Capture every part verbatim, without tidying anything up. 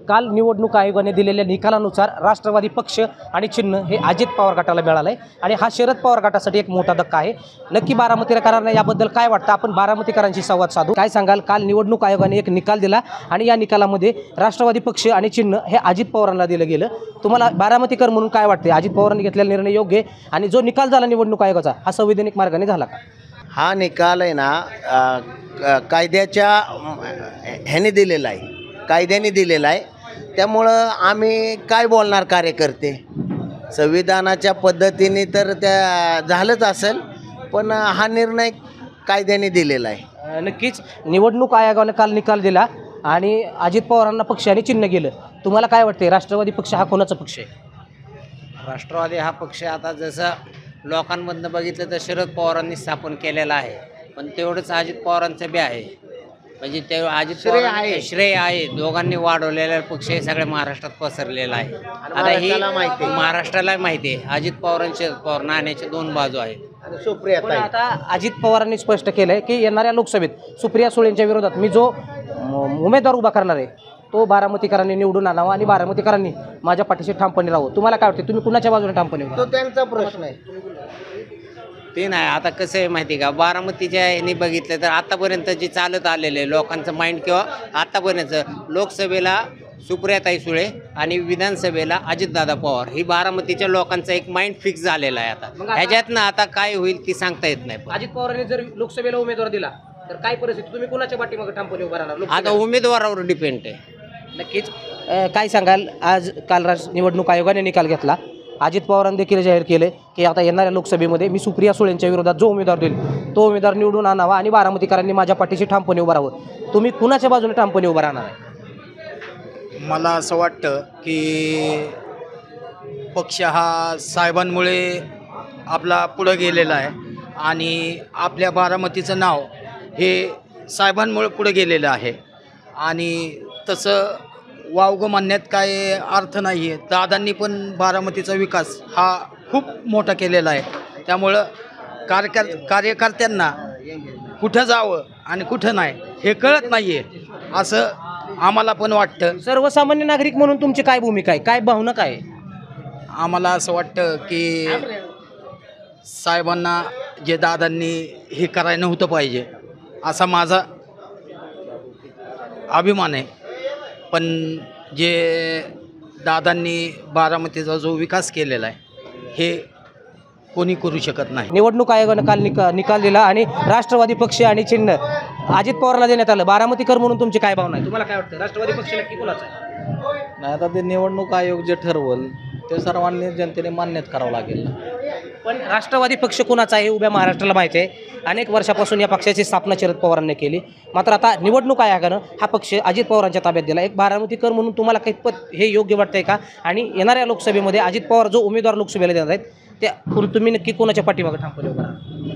काल निवडणूक आयोगाने दिलेल्या निकालानुसार राष्ट्रवादी पक्ष आणि चिन्ह हे अजित पवार गटाला मिळालं आहे आणि हा शरद पवार गटासाठी एक मोठा धक्का आहे। नक्की बारामतीकरांना याबद्दल काय वाटतं आपण बारामतीकरांशी संवाद साधू। काय सांगाल, काल निवडणूक आयोगाने एक निकाल दिला आणि या निकालामध्ये राष्ट्रवादी पक्ष आणि चिन्ह हे अजित पवारांना दिलं गेलं। तुम्हाला बारामतीकर म्हणून काय वाटते, अजित पवारांनी घेतलेला निर्णय योग्य आणि जो निकाल झाला निवडणूक आयोगाचा हा संवैधानिक मार्गाने झाला का? हा निकाल आहे ना कायद्याच्या ह्याने दिलेला आहे, कायद्याने दिलेला आहे। त्यामुळं आम्ही काय बोलणार कार्यकर्ते, संविधानाच्या पद्धतीने तर त्या झालंच असेल, पण हा निर्णय कायद्याने दिलेला आहे। नक्कीच निवडणूक आयोगाने काल निकाल दिला आणि अजित पवारांना पक्ष आणि चिन्ह गेलं। तुम्हाला काय वाटते, राष्ट्रवादी पक्ष हा कोणाचा पक्ष आहे? राष्ट्रवादी हा पक्ष आता जसं लोकांमधनं बघितलं तर शरद पवारांनी स्थापन केलेला आहे, पण तेवढंच अजित पवारांचं बी आहे। म्हणजे ते अजित श्रेय आहे, श्रेय आहे दोघांनी वाढवलेला पक्ष हे सगळ्या महाराष्ट्रात पसरलेला आहे। आता ही महाराष्ट्राला माहिती आहे अजित पवारांचे शरद पवार नाण्याचे दोन बाजू आहेत। सुप्रिया पण आता अजित पवारांनी स्पष्ट केलंय की येणाऱ्या लोकसभेत सुप्रिया सुळेंच्या विरोधात मी जो उमेदवार उभा करणार आहे तो बारामतीकरांनी निवडून आणावा आणि बारामतीकरांनी माझ्या पाठीशी ठामपणे राहावं। तुम्हाला काय वाटते, तुम्ही कुणाच्या बाजूने ठामपणे तो त्यांचा प्रश्न आहे। ते नाही, आता कसं आहे माहिती आहे का, बारामतीच्या ह्यानी बघितलं तर आतापर्यंत जे चालत आलेलं आहे लोकांचं माइंड, किंवा आतापर्यंत लोकसभेला सुप्रियाताई सुळे आणि विधानसभेला अजितदादा पवार, ही बारामतीच्या लोकांचा एक माइंड फिक्स झालेला आहे। आता ह्याच्यातनं आता काय होईल ती सांगता येत नाही। अजित पवारांनी जर लोकसभेला उमेदवार दिला तर काय परिस्थिती, तुम्ही कुणाच्या पाठीमागे ठामपणे उभा राहणार? आता उमेदवारावर डिपेंड आहे। नक्कीच काय सांगाल, आज काल राष्ट्र निवडणूक आयोगाने निकाल घेतला, अजित पवारांनी देखील जाहीर केले की आता येणाऱ्या लोकसभेमध्ये मी सुप्रिया सुळेंच्या विरोधात जो उमेदवार देईल तो उमेदवार निवडून आणावा आणि बारामतीकरांनी माझ्या पाठीशी ठामपणे उभं राहावं। तुम्ही कुणाच्या बाजूने ठामपणे उभं राहणार आहे? मला असं वाटतं की पक्ष हा साहेबांमुळे आपला पुढं गेलेला आहे आणि आपल्या बारामतीचं नाव हे साहेबांमुळे पुढे गेलेलं आहे आणि तसं वावगं म्हणण्यात काय अर्थ नाही आहे। दादांनी पण बारामतीचा विकास हा खूप मोठा केलेला आहे। त्यामुळं कार्यकर कार्यकर्त्यांना कुठं जावं आणि कुठं नाही हे कळत नाही आहे असं आम्हाला पण वाटतं। सर्वसामान्य नागरिक म्हणून तुमची काय भूमिका आहे, काय भावना काय आहे? आम्हाला असं वाटतं की साहेबांना जे दादांनी हे करायला नव्हतं पाहिजे असा माझा अभिमान आहे, पण जे दादांनी बारामतीचा जो विकास केलेला आहे हे कोणी करू शकत नाही। निवडणूक आयोगानं काल निका निकाल दिला आणि राष्ट्रवादी पक्ष आणि चिन्ह अजित पवारला देण्यात आलं। बारामतीकर म्हणून तुमची काय भावना आहे, तुम्हाला काय वाटतं, राष्ट्रवादी पक्ष नक्की कोणाचा आहे? नाही, आता ते निवडणूक आयोग जे ठरवल ते सर्वांनी जनतेने मान्यच करावं लागेल। पण राष्ट्रवादी पक्ष कोणाचा आहे उभ्या महाराष्ट्राला माहिती आहे, अनेक वर्षापासून या पक्षाची स्थापना शरद पवारांनी केली, मात्र आता निवडणूक आयोगानं हा पक्ष अजित पवारांच्या ताब्यात दिला। एक बारामतीकर म्हणून तुम्हाला काही पद हे योग्य वाटतंय का, आणि येणाऱ्या लोकसभेमध्ये अजित पवार जो उमेदवार लोकसभेला देणार आहेत त्या तुम्ही नक्की कोणाच्या पाठीमागे ठामपणे उभा राहणार?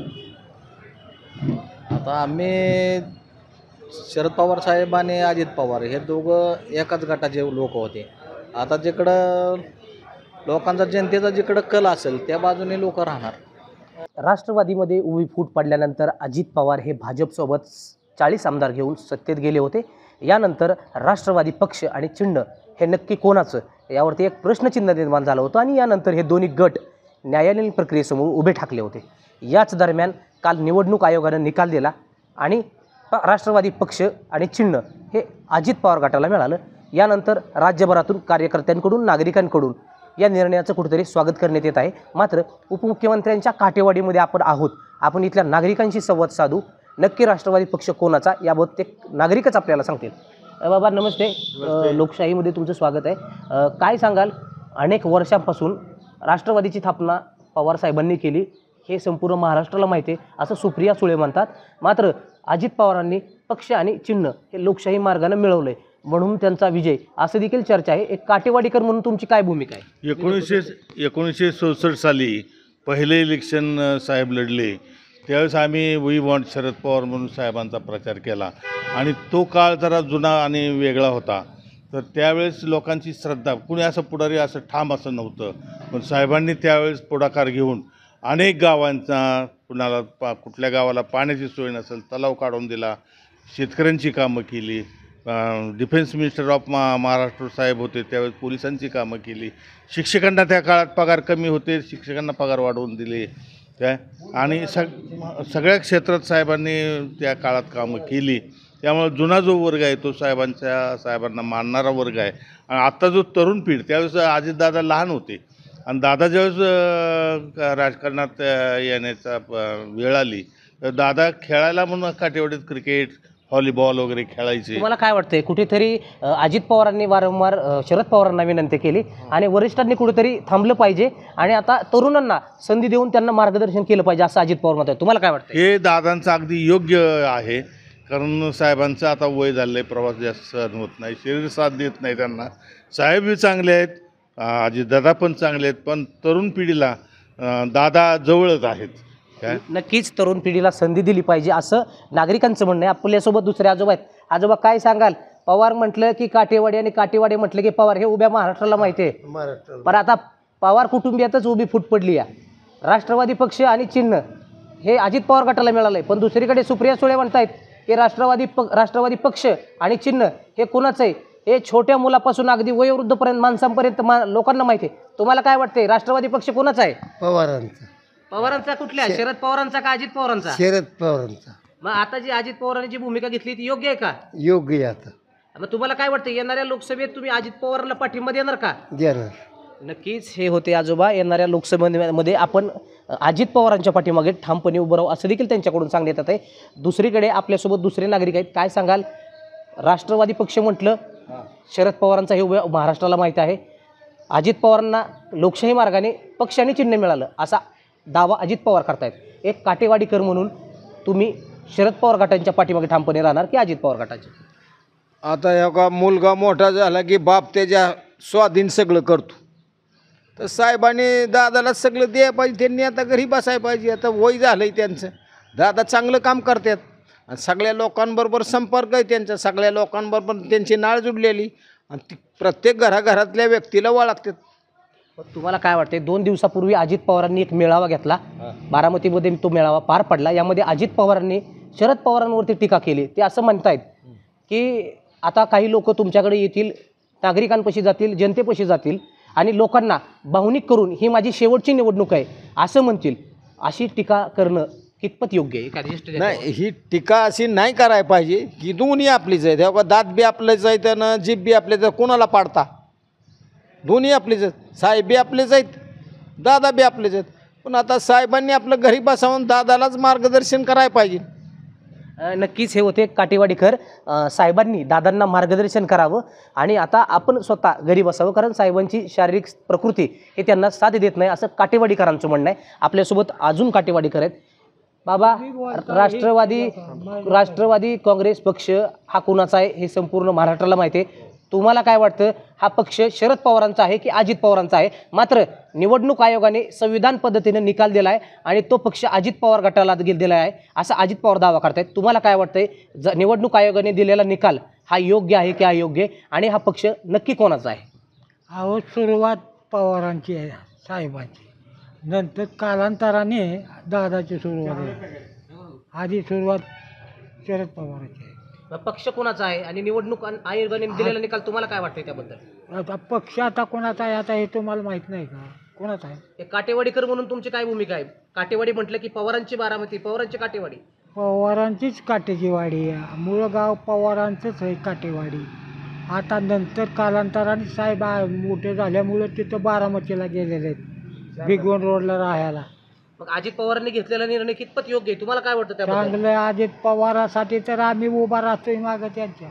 आता आम्ही शरद पवार साहेब आणि अजित पवार हे दोघं एकाच गटाचे लोक होते। आता जिकडं लोकांचा जनतेचा जिकडं कल असेल त्या बाजूने लोक राहणार। राष्ट्रवादीमध्ये उभी फूट पडल्यानंतर अजित पवार हे भाजपसोबत चाळीस आमदार घेऊन सत्तेत गेले होते। यानंतर राष्ट्रवादी पक्ष आणि चिन्ह हे नक्की कोणाचं यावरती एक प्रश्नचिन्ह निर्माण झालं होतं आणि यानंतर हे दोन्ही गट न्यायालयीन प्रक्रियेसमोर उभे ठाकले होते। याच दरम्यान काल निवडणूक आयोगानं निकाल दिला आणि राष्ट्रवादी पक्ष आणि चिन्ह हे अजित पवार गटाला मिळालं। यानंतर राज्यभरातून कार्यकर्त्यांकडून नागरिकांकडून या निर्णयाचं कुठेतरी स्वागत करण्यात येत आहे। मात्र उपमुख्यमंत्र्यांच्या काटेवाडीमध्ये आपण आहोत, आपण इथल्या नागरिकांशी संवाद साधू, नक्की राष्ट्रवादी पक्ष कोणाचा याबाबत ते नागरिकच आपल्याला सांगतील। बाबा नमस्ते, लोकशाहीमध्ये तुमचं स्वागत आहे। काय सांगाल, अनेक वर्षांपासून राष्ट्रवादीची स्थापना पवार साहेबांनी केली हे संपूर्ण महाराष्ट्राला माहिती आहे असं सुप्रिया सुळे म्हणतात, मात्र अजित पवारांनी पक्ष आणि चिन्ह हे लोकशाही मार्गाने मिळवलंय म्हणून त्यांचा विजय असं देखील चर्चा आहे। एक काटेवाडीकर म्हणून तुमची काय भूमिका आहे? एकोणीसशे एकोणीसशे चौसष्ट साली पहिले इलेक्शन साहेब लढले त्यावेळेस आम्ही वी वॉन्ट शरद पवार म्हणून साहेबांचा प्रचार केला आणि तो काळ जरा जुना आणि वेगळा होता। तर त्यावेळेस लोकांची श्रद्धा, कुणी असं पुढारी असं ठाम असं नव्हतं, पण साहेबांनी त्यावेळेस पुढाकार घेऊन अनेक गावांचा, कुणाला पा कुठल्या गावाला पाण्याची सोय नसेल तलाव काढून दिला, शेतकऱ्यांची कामं केली, डिफेन्स मिनिस्टर ऑफ मा महाराष्ट्र साहेब होते त्यावेळेस पोलिसांची कामं केली. शिक्षकांना त्या काळात पगार कमी होते, शिक्षकांना पगार वाढवून दिले काय, आणि सग सगळ्या क्षेत्रात साहेबांनी त्या काळात कामं केली. त्यामुळे जुना जो वर्ग आहे तो साहेबांच्या साहेबांना मानणारा वर्ग आहे. आणि आत्ता जो तरुण पिढ, त्यावेळेस अजितदादा लहान होते आणि दादा ज्यावेळेस अ, राजकारणात अ, येण्याचा प- वेळ आली तर दादा खेळायला म्हणून काटेवाडीत क्रिकेट, व्हॉलीबॉल वगैरे खेळायचे. तुम्हाला काय वाटतंय कुठेतरी अ, अजित पवारांनी वारंवार अ, शरद पवारांना विनंती केली आणि वरिष्ठांनी कुठेतरी थांबलं पाहिजे आणि आता तरुणांना संधी देऊन त्यांना मार्गदर्शन केलं पाहिजे असं अजित पवार म्हणतात. तुम्हाला काय वाटतं? हे दादांचं अगदी योग्य आहे, कारण साहेबांचं आता वय झालं आहे, प्रवास जास्त सहन होत नाही, शरीर साथ देत नाही त्यांना. साहेब बी चांगले आहेत, अजितदादा पण चांगले आहेत, पण तरुण पिढीला अ, दादा जवळच आहेत काय. नक्कीच तरुण पिढीला संधी दिली पाहिजे असं नागरिकांचं म्हणणं आहे. आपल्यासोबत दुसरे आजोबा आहेत. आजोबा काय सांगाल? पवार म्हटलं की काटेवाडी आणि काटेवाडी म्हटलं की पवार, हे उभ्या महाराष्ट्राला माहिती आहे. पण आता पवार कुटुंबियातच उभी फूट पडली आहे. राष्ट्रवादी पक्ष आणि चिन्ह हे अजित पवार गटाला मिळालं आहे, पण दुसरीकडे सुप्रिया सुळे म्हणतायत की राष्ट्रवादी प राष्ट्रवादी पक्ष आणि चिन्ह हे कुणाचं आहे? हे छोट्या मुलापासून अगदी वयोवृद्धपर्यंत माणसांपर्यंत मा लोकांना माहिती आहे. तुम्हाला काय वाटतंय राष्ट्रवादी पक्ष कोणाचा आहे? पवारांचा. पवारांचा कुठल्या? शरद पवारांचा का अजित पवारांचा? शरद पवारांचा. मग आता जी अजित पवारांनी जी भूमिका घेतली ती योग्य आहे का? योग्य आता मग तुम्हाला काय वाटतं येणाऱ्या लोकसभेत तुम्ही अजित पवारांना पाठिंबा देणार का? देणार. नक्कीच हे होते आजोबा. येणाऱ्या लोकसभेमध्ये आपण अजित पवारांच्या पाठीमागे ठामपणे उभं राहू असं देखील त्यांच्याकडून सांगण्यात येत आहे. दुसरीकडे आपल्यासोबत दुसरे नागरिक आहेत. काय सांगाल? राष्ट्रवादी पक्ष म्हटलं, शरद पवारांचा हे उभ्या महाराष्ट्राला माहीत आहे. अजित पवारांना लोकशाही मार्गाने पक्ष आणि चिन्ह मिळालं असा दावा अजित पवार करतायत. एक काटेवाडीकर म्हणून तुम्ही शरद पवार गटांच्या पाठीमागे ठामपणे राहणार की अजित पवार गटाचे? आता एका मुलगा मोठा झाला की बाप त्याच्या स्वाधीन सगळं करतो, तर साहेबांनी दादाला सगळं द्यायला पाहिजे. त्यांनी आता घरी बसायला पाहिजे. आता वय झालं आहे त्यांचं, दादा चांगलं काम करतात आणि सगळ्या लोकांबरोबर संपर्क आहे त्यांचा, सगळ्या लोकांबरोबर त्यांची नाळ जुडलेली आणि ती प्रत्येक घराघरातल्या व्यक्तीला ओळखतात. मग तुम्हाला काय वाटते? दोन दिवसापूर्वी अजित पवारांनी एक मेळावा घेतला, बारामतीमध्ये तो मेळावा पार पडला. यामध्ये अजित पवारांनी शरद पवारांवरती टीका केली. ते असं म्हणतायत की आता काही लोक तुमच्याकडे येतील, नागरिकांपाशी जातील, जनतेपाशी जातील आणि लोकांना भावनिक करून ही माझी शेवटची निवडणूक आहे असं म्हणतील. अशी टीका करणं कितपत योग्य आहे? एखाद्या ज्येष्ठ नेत्यावर? नाही, ही टीका अशी नाही करायला पाहिजे की दोन्ही आपलीच आहेत. तेव्हा दात बी आपलेच आहेत आणि जीभ बी आपलेच आहेत. कोणाला पाडता? दोन्ही आपलेच आहेत. साहेब बी आपलेच आहेत, दादा बी आपलेच आहेत. पण आता साहेबांनी आपलं घरी बसावून दादालाच मार्गदर्शन करायला पाहिजे. अ, नक्कीच हे होते काटेवाडीकर. अ, साहेबांनी दादांना मार्गदर्शन करावं आणि आता आपण स्वतः घरी बसावं, कारण साहेबांची शारीरिक प्रकृती हे त्यांना साथ देत नाही असं काटेवाडीकरांचं म्हणणं आहे. आपल्यासोबत अजून काटेवाडीकर आहेत. बाबा, राष्ट्रवादी राष्ट्रवादी काँग्रेस पक्ष हा कुणाचा आहे हे संपूर्ण महाराष्ट्राला माहिती आहे. तुम्हाला काय वाटतं? हा पक्ष शरद पवारांचा आहे की अजित पवारांचा आहे? मात्र निवडणूक आयोगाने संविधान पद्धतीने निकाल दिला आहे आणि तो पक्ष अजित पवार गटाला दिलेला आहे असा अजित पवार दावा करतायत. तुम्हाला काय वाटतंय? ज निवडणूक आयोगाने दिलेला निकाल हा योग्य आहे की अयोग्य आणि हा पक्ष नक्की कोणाचा आहे? अहो, सुरुवात पवारांची आहे, साहेबांची. नंतर कालांतराने दादाची सुरुवात आहे. आधी सुरुवात शरद पवारांची आहे. मग पक्ष कोणाचा आहे आणि निवडणूक आन- आयोगाने दिलेला निकाल तुम्हाला काय वाटतंय त्याबद्दल? आता पक्ष आता कोणाचा आहे आता हे तुम्हाला माहीत नाही का? कोणाचा आहे? एक काटेवाडीकर म्हणून तुमची काय भूमिका आहे? काटेवाडी म्हटलं की पवारांची बारामती, पवारांची काटेवाडी. पवारांचीच काटेची वाडी आहे. मूळ गाव पवारांचंच आहे काटेवाडी. आता नंतर कालांतराने साहेब आ- मोठे झाल्यामुळं तिथं बारामतीला गेलेले आहेत, भिगवण रोडला राहायला. मग अजित पवारांनी घेतलेला निर्णय कितपत योग्य आहे? तुम्हाला काय वाटतं त्याबद्दल? चांगलं अजित पवारासाठी तर आम्ही उभा राहतोय मागं त्यांच्या.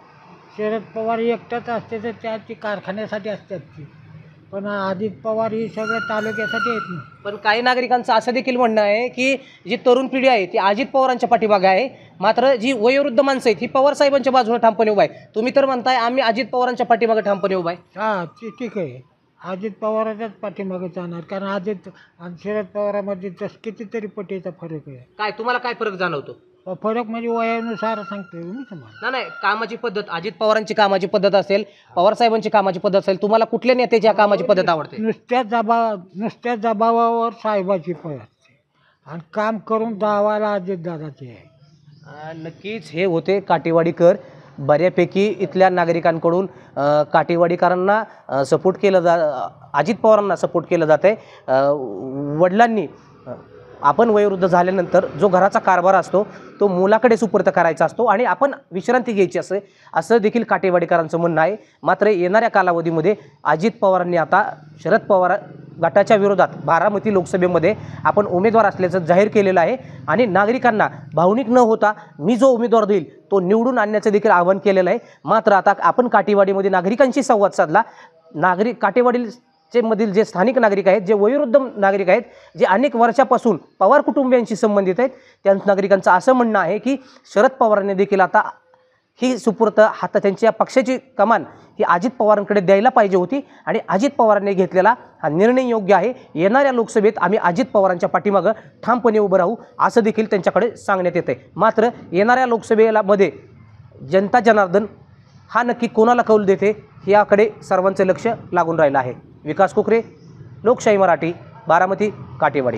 शरद पवार एकटाच असते तर त्याची कारखान्यासाठी असतात ती, पण अजित पवार ही सगळं तालुक्यासाठी आहेत ना. पण काही नागरिकांचं असं देखील म्हणणं आहे की जी तरुण पिढी आहे ती अजित पवारांच्या पाठीमागे आहे, मात्र जी वयोवृद्ध माणसं आहेत ही पवार साहेबांच्या बाजूने ठामपणे उभा आहे. तुम्ही तर म्हणताय आम्ही अजित पवारांच्या पाठीमागे ठामपणे उभा आहे. हां, ती ठीक आहे. अजित पवाराच्याच पाठीमागे जाणार, कारण अजित आणि शरद पवारामध्ये तस कितीतरी पटीचा फरक आहे. काय तुम्हाला काय फरक जाणवतो? फरक म्हणजे वयानुसार सांगतोय मी तुम्हाला. ना नाही, कामाची पद्धत, अजित पवारांची कामाची पद्धत असेल, पवार साहेबांची कामाची पद्धत असेल, तुम्हाला कुठल्या नेत्याची या कामाची पद्धत आवडते? नुसत्या जबा नुसत्या जबाबावर साहेबाची पळ असते आणि काम करून दावायला अजित दादाचे आहे. अ, नक्कीच हे होते काटेवाडीकर. बऱ्यापैकी इथल्या नागरिकांकडून अ, काटेवाडीकरांना अ, सपोर्ट केलं जा अजित पवारांना सपोर्ट केलं जात आहे. वडिलांनी अ, आपण वयोवृद्ध झाल्यानंतर जो घराचा कारभार असतो तो मुलाकडे सुपूर्द करायचा असतो आणि आपण विश्रांती घ्यायची असं असं देखील काटेवाडीकरांचं म्हणणं आहे. मात्र येणाऱ्या कालावधीमध्ये अजित पवारांनी आता शरद पवार गटाच्या विरोधात बारामती लोकसभेमध्ये आपण उमेदवार असल्याचं जाहीर केलेलं आहे आणि नागरिकांना भावनिक न होता मी जो उमेदवार देईल तो निवडून आणण्याचं देखील आवाहन केलेलं आहे. मात्र आता आपण काटेवाडीमध्ये नागरिकांशी संवाद साधला. नागरिक काटेवाडीचे मधील जे स्थानिक नागरिक आहेत, जे वयोवृद्ध नागरिक आहेत, जे अनेक वर्षापासून पवार कुटुंबियांशी संबंधित आहेत, त्या नागरिकांचं असं म्हणणं आहे की शरद पवारांनी देखील आता ही सुपूर्त हातात त्यांच्या पक्षाची कमान ही अजित पवारांकडे द्यायला पाहिजे होती आणि अजित पवारांनी घेतलेला हा निर्णय योग्य आहे. येणाऱ्या लोकसभेत आम्ही अजित पवारांच्या पाठीमागं ठामपणे उभं राहू असं देखील त्यांच्याकडे सांगण्यात येतं आहे. मात्र येणाऱ्या लोकसभेला मध्ये जनता जनार्दन हा नक्की कोणाला कौल देते याकडे सर्वांचं लक्ष लागून राहिलं आहे. विकास कोकरे, लोकशाही मराठी, बारामती, काटेवाडी.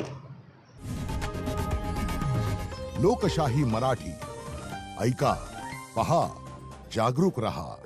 लोकशाही मराठी ऐका, पहा, जागरूक रहा.